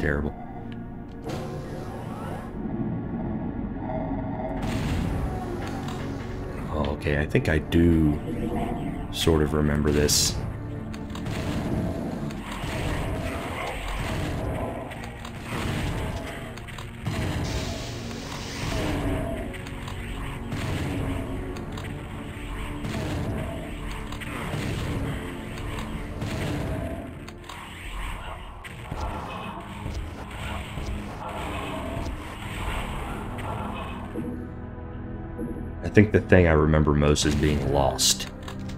terrible. Oh, okay, I think I do sort of remember this. I think the thing I remember most is being lost.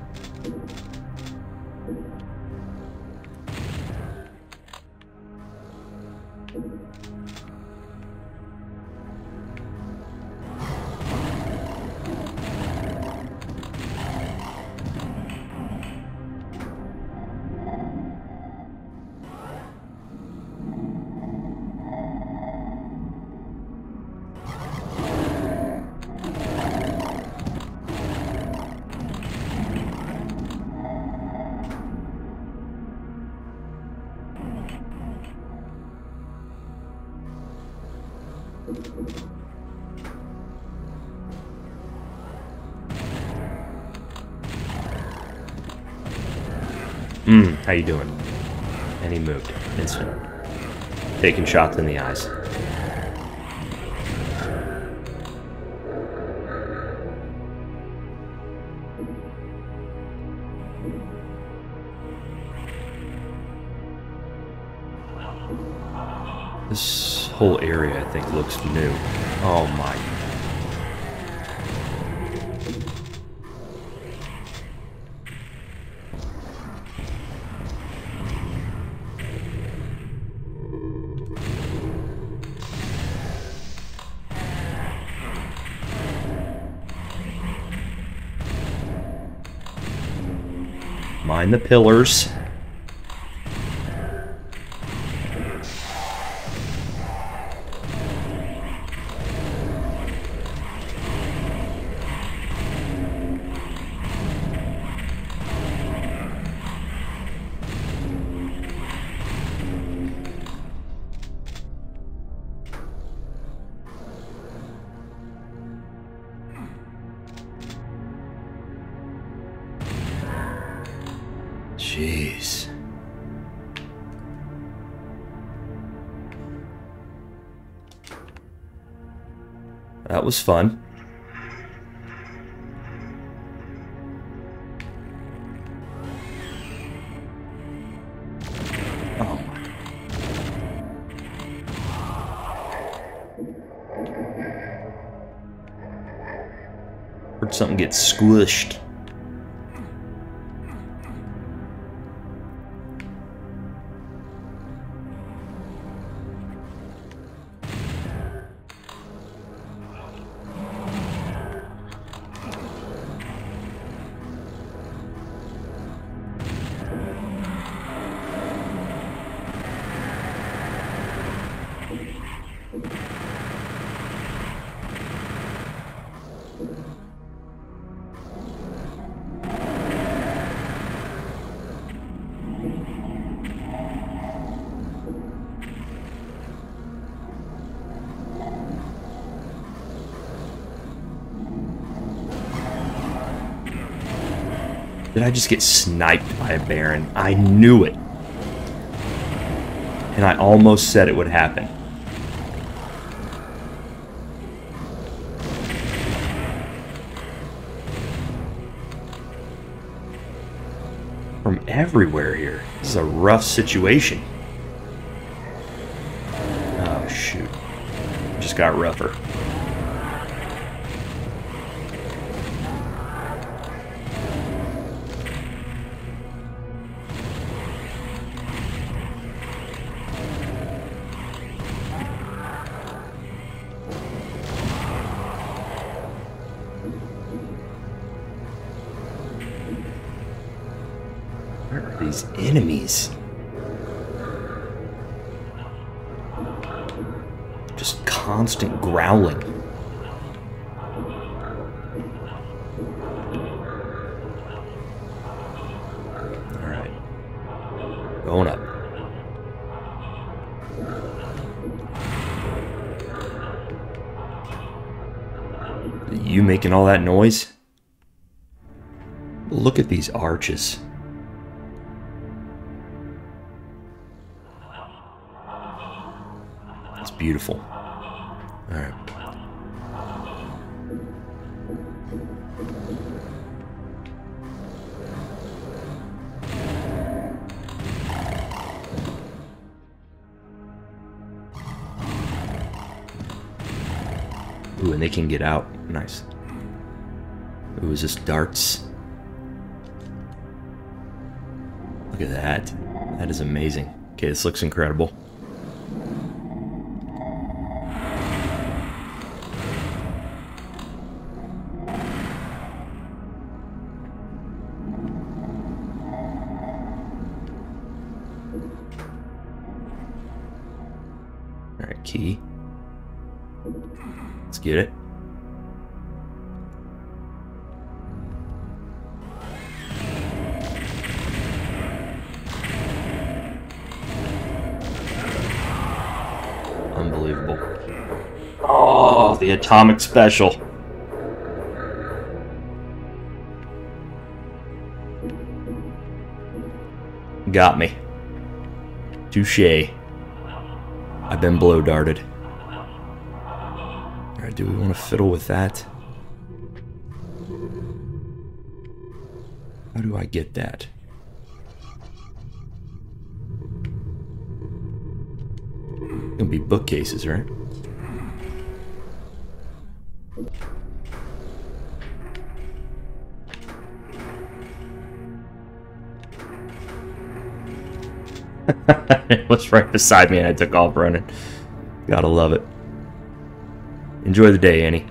How you doing? And he moved. Instant. Taking shots in the eyes. This whole area, I think, looks new. Oh my. Mind the pillars. Jeez. That was fun. Oh my. Heard something get squished. Did I just get sniped by a Baron? I knew it. And I almost said it would happen. From everywhere here. This is a rough situation. Oh, shoot. Just got rougher. Where are these enemies? Just constant growling. Alright. Going up. You making all that noise? Look at these arches. It's beautiful. All right. Ooh, and they can get out. Nice. Ooh, is this darts? Look at that. That is amazing. Okay, this looks incredible. Alright, key. Let's get it. Unbelievable. Oh, the atomic special. Got me. Touché. I've been blow darted. Alright, do we want to fiddle with that? How do I get that? Gonna be bookcases, right? It was right beside me and I took off running. Gotta love it. Enjoy the day, Annie.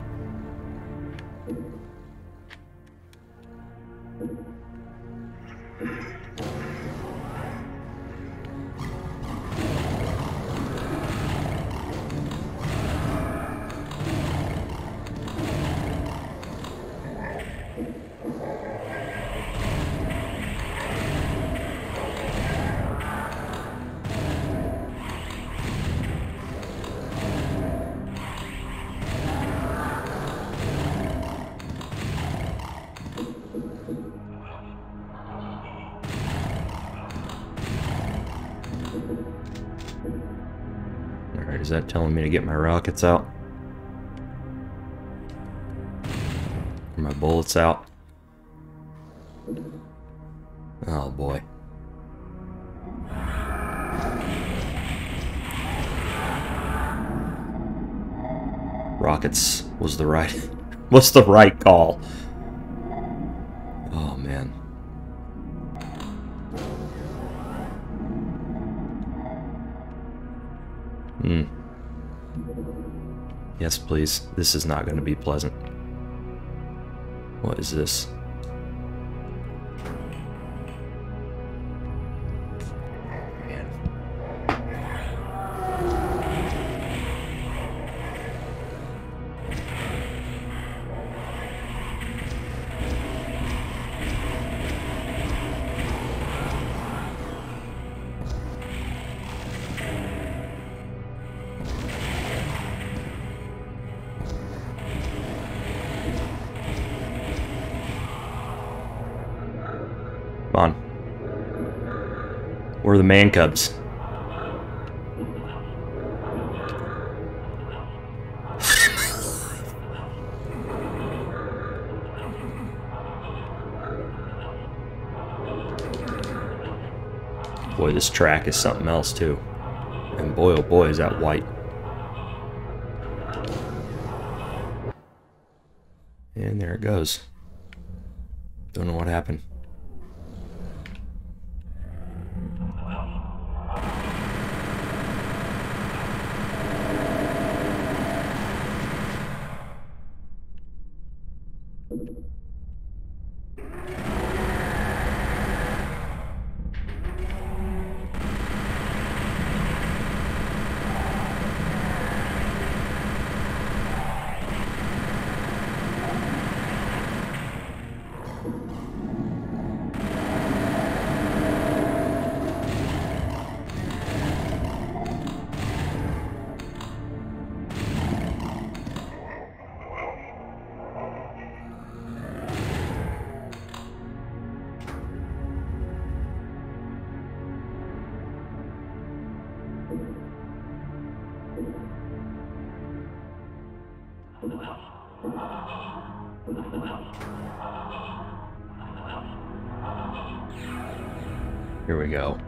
Alright, is that telling me to get my rockets out? Or my bullets out? Oh boy. Rockets was the right call. Oh man. Yes, please. This is not going to be pleasant. What is this? Man. Come on. Where are the man cubs? Boy, this track is something else too. And boy, oh boy, is that white. And there it goes. Don't know what happened. Here we go.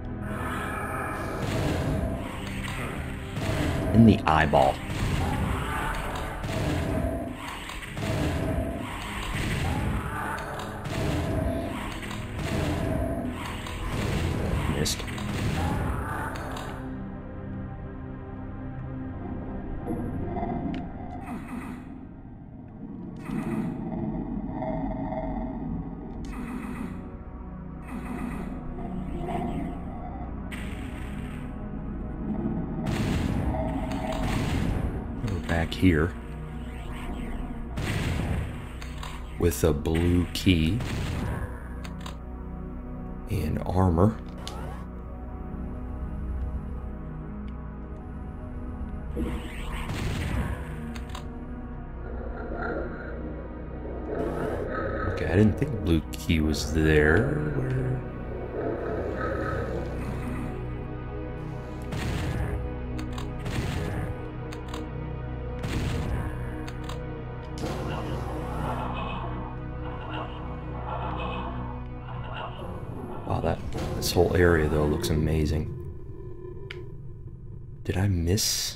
In the eyeball. Missed. Back here with a blue key and armor. Okay, I didn't think blue key was there. Wow, this whole area though looks amazing. Did I miss?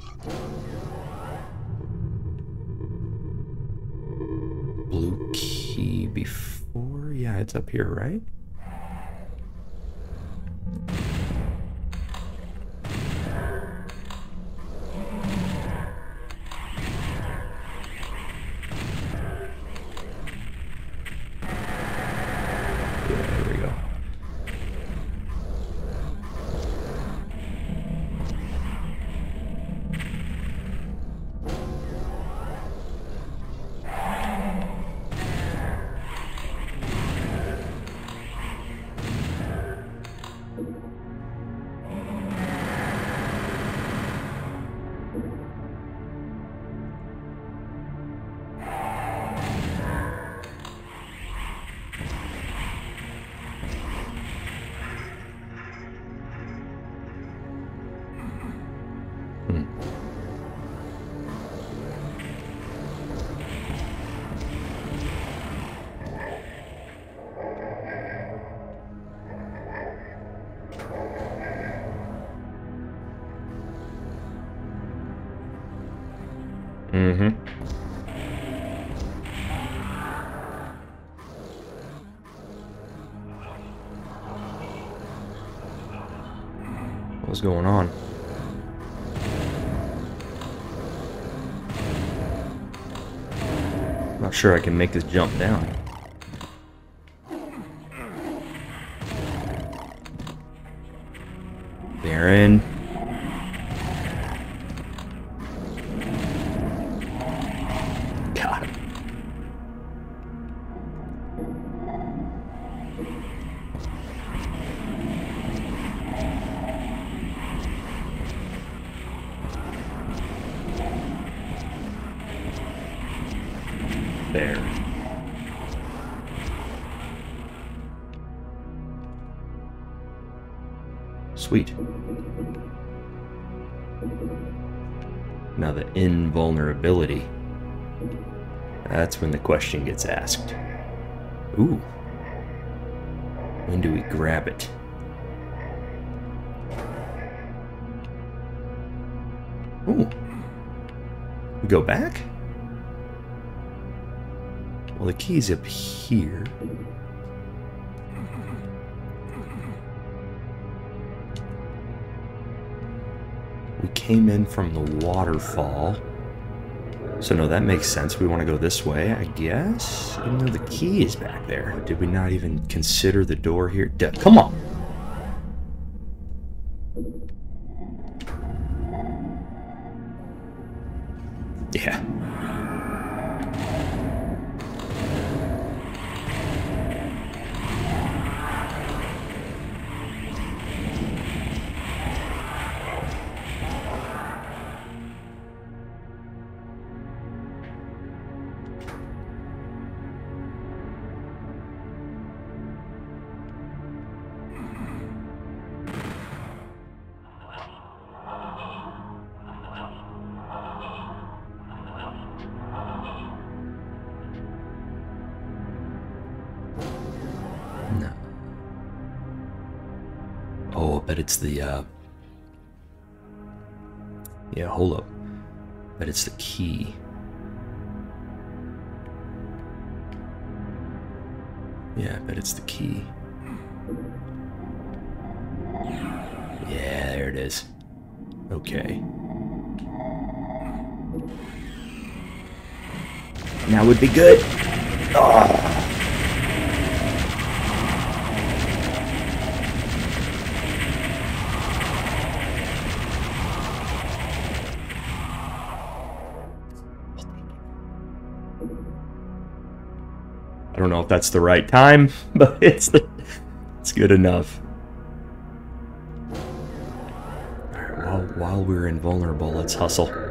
Blue key before? Yeah, it's up here, right? Mm-hmm. What's going on? Not sure I can make this jump down. Baron. Got him. There. Sweet. Now the invulnerability. That's when the question gets asked. Ooh. When do we grab it? Ooh. We go back? Well, the key's up here. We came in from the waterfall. So no, that makes sense. We want to go this way, I guess. Even though the key is back there. Did we not even consider the door here? Come on! Yeah. Bet it's the, yeah, hold up. Bet it's the key. Yeah, I bet it's the key. Yeah, there it is. Okay. Now would be good. Oh. I don't know if that's the right time, but it's good enough. All right, while we're invulnerable, let's hustle.